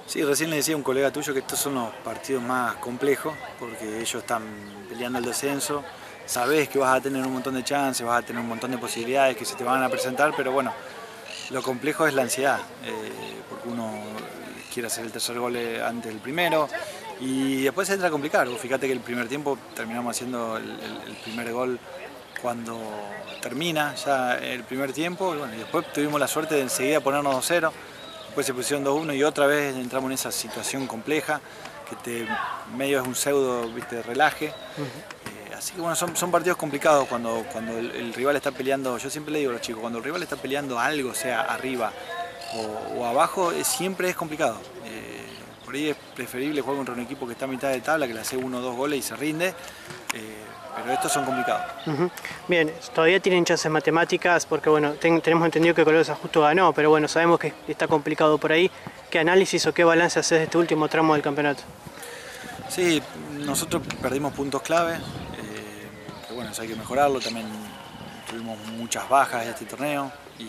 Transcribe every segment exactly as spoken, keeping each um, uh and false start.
Sí, recién le decía a un colega tuyo que estos son los partidos más complejos porque ellos están peleando el descenso. Sabés que vas a tener un montón de chances, vas a tener un montón de posibilidades que se te van a presentar, pero bueno, lo complejo es la ansiedad, eh, porque uno quiere hacer el tercer gol antes del primero y después se entra a complicar. Vos fíjate que el primer tiempo terminamos haciendo el, el, el primer gol cuando termina ya el primer tiempo y, bueno, y después tuvimos la suerte de enseguida ponernos dos cero. Después se pusieron dos uno y otra vez entramos en esa situación compleja que te, medio es un pseudo, viste, relaje. Uh-huh. eh, así que bueno, son, son partidos complicados cuando, cuando el, el rival está peleando. Yo siempre le digo a los chicos, cuando el rival está peleando algo, sea arriba o, o abajo, es, siempre es complicado. Eh, por ahí es preferible jugar contra un equipo que está a mitad de tabla, que le hace uno o dos goles y se rinde. Eh, pero estos son complicados. Uh-huh. Bien, todavía tienen chances matemáticas porque bueno, ten, tenemos entendido que Colores justo ganó, pero bueno, sabemos que está complicado por ahí. ¿Qué análisis o qué balance haces de este último tramo del campeonato? Sí, nosotros perdimos puntos clave, eh, que bueno, eso hay que mejorarlo. También tuvimos muchas bajas en este torneo y,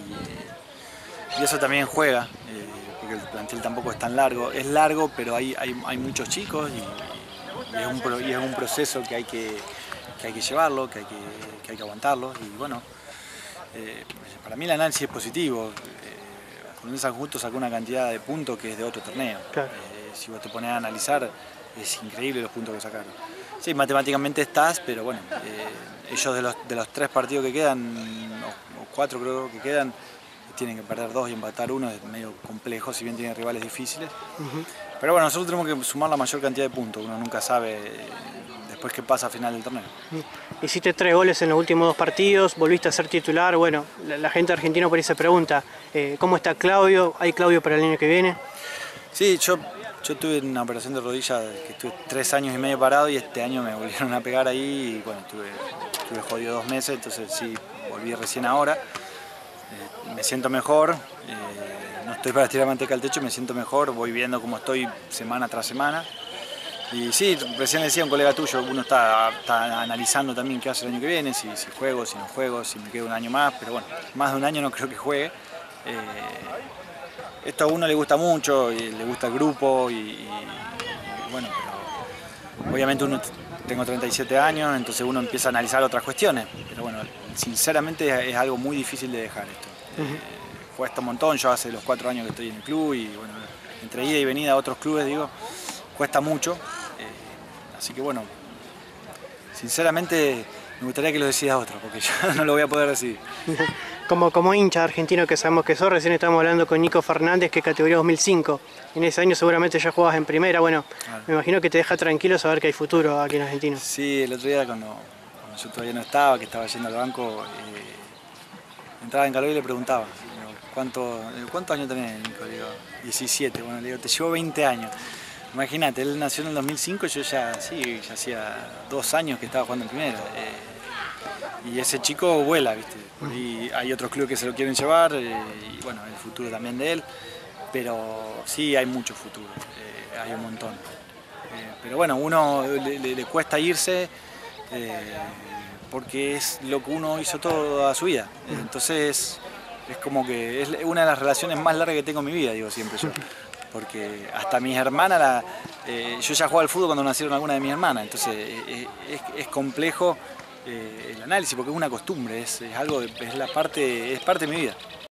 y eso también juega, eh, porque el plantel tampoco es tan largo. Es largo, pero hay, hay, hay muchos chicos y, y, es un, y es un proceso que hay que, que hay que llevarlo, que hay que, que, hay que aguantarlo. Y bueno, eh, para mí el análisis es positivo. Eh, con San Justo sacó una cantidad de puntos que es de otro torneo. Claro. Eh, si vos te pones a analizar, es increíble los puntos que sacaron. Sí, matemáticamente estás, pero bueno, eh, ellos de los, de los tres partidos que quedan, o, o cuatro creo que quedan, tienen que perder dos y empatar uno, es medio complejo, si bien tienen rivales difíciles. Uh-huh. Pero bueno, nosotros tenemos que sumar la mayor cantidad de puntos, uno nunca sabe eh, después qué pasa a final del torneo. Hiciste tres goles en los últimos dos partidos, volviste a ser titular. Bueno, la, la gente argentina por ahí se pregunta, eh, ¿cómo está Claudio? ¿Hay Claudio para el año que viene? Sí, yo, yo tuve una operación de rodilla que estuve tres años y medio parado y este año me volvieron a pegar ahí y bueno, estuve, estuve jodido dos meses, entonces sí, volví recién ahora. Eh, me siento mejor, eh, no estoy para tirar manteca al techo, me siento mejor, voy viendo cómo estoy semana tras semana. Y sí, recién decía un colega tuyo, uno está, está analizando también qué hace el año que viene, si, si juego, si no juego, si me quedo un año más, pero bueno, más de un año no creo que juegue. Eh, esto a uno le gusta mucho, y le gusta el grupo y, y, y bueno, pero obviamente uno, tengo treinta y siete años, entonces uno empieza a analizar otras cuestiones, pero bueno, sinceramente es, es algo muy difícil de dejar esto. Uh-huh. eh, cuesta un montón, yo hace los cuatro años que estoy en el club y bueno, entre ida y venida a otros clubes, digo, cuesta mucho, eh, así que bueno, sinceramente me gustaría que lo decida otro, porque yo no lo voy a poder decidir. Como, como hincha argentino que sabemos que sos, recién estamos hablando con Nico Fernández, que es categoría dos mil cinco. En ese año seguramente ya jugabas en primera, bueno, claro. Me imagino que te deja tranquilo saber que hay futuro aquí en Argentina. Sí, el otro día cuando, cuando yo todavía no estaba, que estaba yendo al banco, eh, entraba en calor y le preguntaba, ¿cuánto, ¿cuántos años tenés, Nico? Le digo, diecisiete, bueno, le digo, te llevo veinte años. Imagínate, él nació en el dos mil cinco, yo ya, sí, ya hacía dos años que estaba jugando en primera. Eh, y ese chico vuela, ¿viste? Y hay otros clubes que se lo quieren llevar, eh, y bueno, el futuro también de él. Pero sí hay mucho futuro, eh, hay un montón. Eh, pero bueno, uno le, le, le cuesta irse eh, porque es lo que uno hizo toda su vida. Entonces es como que es una de las relaciones más largas que tengo en mi vida, digo siempre yo. Porque hasta mis hermanas, la, eh, yo ya jugaba al fútbol cuando nacieron algunas de mis hermanas, entonces eh, es, es complejo eh, el análisis porque es una costumbre, es, es algo, es la parte, es parte de mi vida.